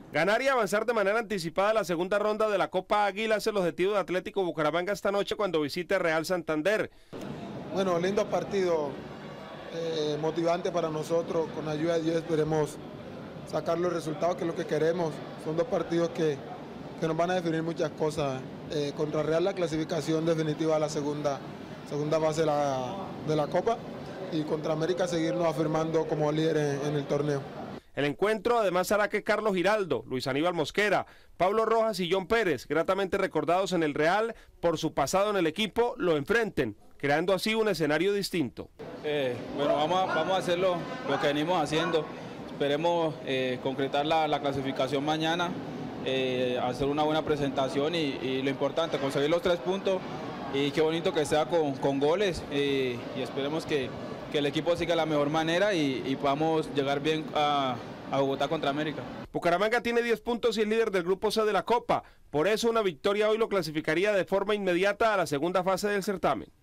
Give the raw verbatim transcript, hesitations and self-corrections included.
Ganar y avanzar de manera anticipada a la segunda ronda de la Copa Águila es el objetivo de Atlético Bucaramanga esta noche cuando visite Real Santander. Bueno, lindo partido, eh, motivante para nosotros, con ayuda de Dios esperemos sacar los resultados que es lo que queremos. Son dos partidos que, que nos van a definir muchas cosas. Eh, contra Real la clasificación definitiva a la segunda, segunda fase de la, de la Copa y contra América seguirnos afirmando como líderes en, en el torneo. El encuentro además hará que Carlos Giraldo, Luis Aníbal Mosquera, Pablo Rojas y John Pérez, gratamente recordados en el Real por su pasado en el equipo, lo enfrenten, creando así un escenario distinto. Eh, bueno, vamos a, vamos a hacer lo, lo que venimos haciendo. Esperemos eh, concretar la, la clasificación mañana, eh, hacer una buena presentación y, y lo importante, conseguir los tres puntos y qué bonito que sea con, con goles eh, y esperemos que, que el equipo siga de la mejor manera y, y podamos llegar bien a, a Bogotá contra América. Bucaramanga tiene diez puntos y es líder del grupo C de la Copa, por eso una victoria hoy lo clasificaría de forma inmediata a la segunda fase del certamen.